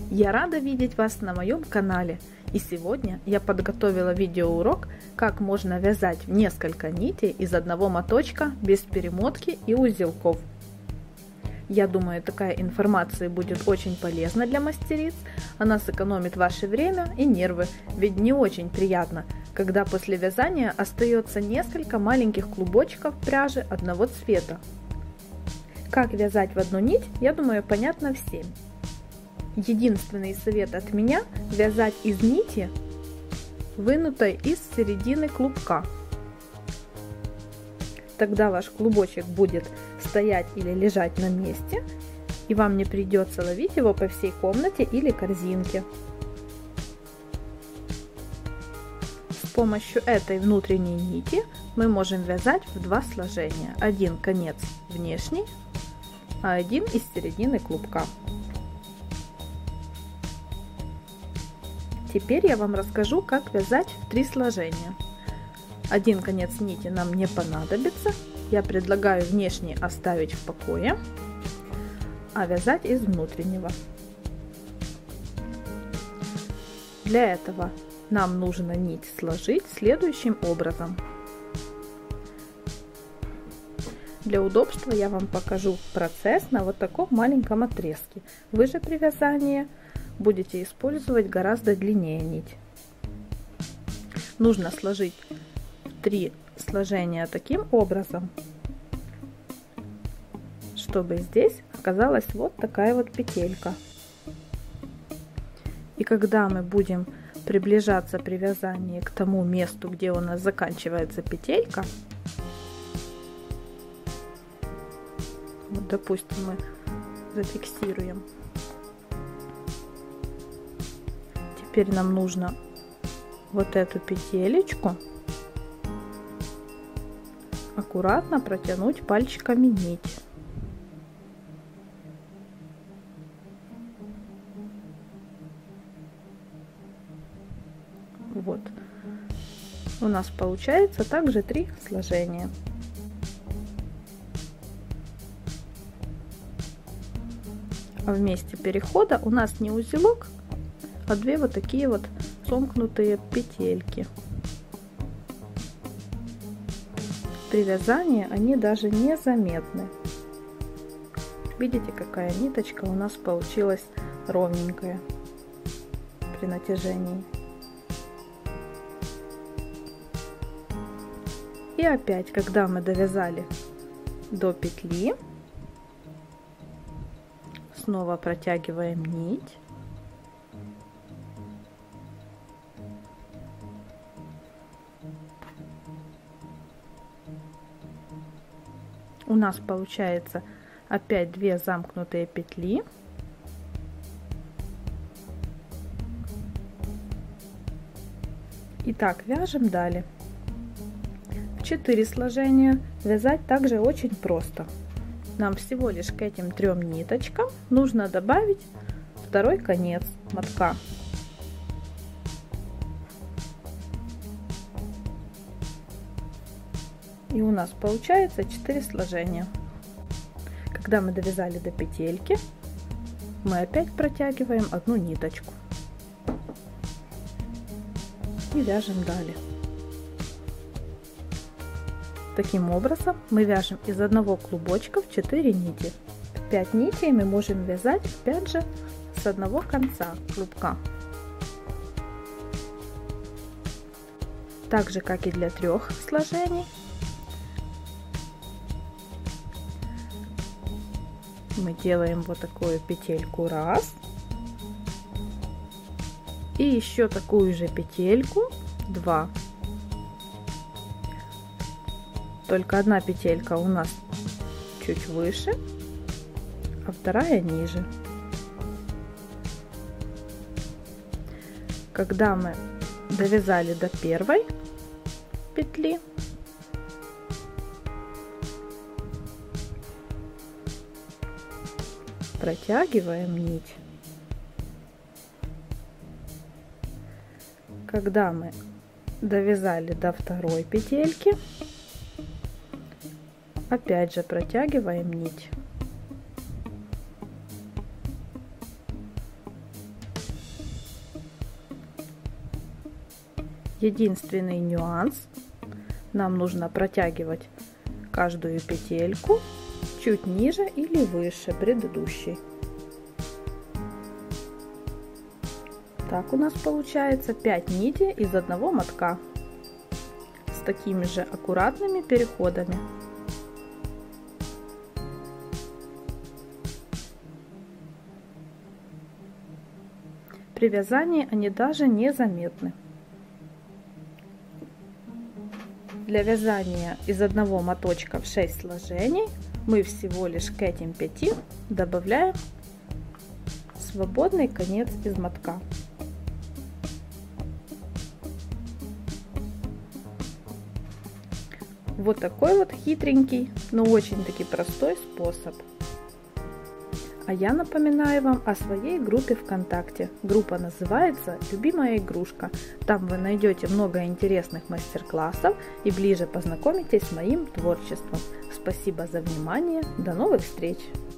Я рада видеть вас на моем канале, и сегодня я подготовила видеоурок, как можно вязать несколько нитей из одного моточка без перемотки и узелков. Я думаю, такая информация будет очень полезна для мастериц, она сэкономит ваше время и нервы, ведь не очень приятно, когда после вязания остается несколько маленьких клубочков пряжи одного цвета. Как вязать в одну нить, я думаю, понятно всем. Единственный совет от меня – вязать из нити, вынутой из середины клубка. Тогда ваш клубочек будет стоять или лежать на месте, и вам не придется ловить его по всей комнате или корзинке. С помощью этой внутренней нити мы можем вязать в два сложения. Один конец внешний, а один из середины клубка. Теперь я вам расскажу, как вязать в три сложения. Один конец нити нам не понадобится. Я предлагаю внешний оставить в покое, а вязать из внутреннего. Для этого нам нужно нить сложить следующим образом. Для удобства я вам покажу процесс на вот таком маленьком отрезке. Вы же при вязании будете использовать гораздо длиннее нить. Нужно сложить три сложения таким образом, чтобы здесь оказалась вот такая вот петелька. И когда мы будем приближаться при вязании к тому месту, где у нас заканчивается петелька, вот, допустим, мы зафиксируем. Теперь нам нужно вот эту петелечку аккуратно протянуть пальчиками нить. Вот. У нас получается также три сложения. А в месте перехода у нас не узелок, а две вот такие вот сомкнутые петельки. При вязании они даже незаметны. Видите, какая ниточка у нас получилась ровненькая при натяжении. И опять, когда мы довязали до петли, снова протягиваем нить. У нас получается опять две замкнутые петли. Итак, вяжем далее. В 4 сложения вязать также очень просто. Нам всего лишь к этим трем ниточкам нужно добавить второй конец мотка. И у нас получается 4 сложения. Когда мы довязали до петельки, мы опять протягиваем одну ниточку и вяжем далее. Таким образом мы вяжем из одного клубочка в 4 нити. 5 нитей мы можем вязать опять же с одного конца клубка. Так же как и для 3 сложений. Мы делаем вот такую петельку раз, и еще такую же петельку 2. Только одна петелька у нас чуть выше, а вторая ниже. Когда мы довязали до первой петли, протягиваем нить. Когда мы довязали до второй петельки, опять же протягиваем нить. Единственный нюанс: нам нужно протягивать каждую петельку чуть ниже или выше предыдущей. Так у нас получается 5 нитей из одного мотка с такими же аккуратными переходами. При вязании они даже незаметны. Для вязания из одного моточка в 6 сложений мы всего лишь к этим 5 добавляем свободный конец из мотка. Вот такой вот хитренький, но очень-таки простой способ. А я напоминаю вам о своей группе ВКонтакте. Группа называется «Любимая игрушка». Там вы найдете много интересных мастер-классов и ближе познакомитесь с моим творчеством. Спасибо за внимание. До новых встреч!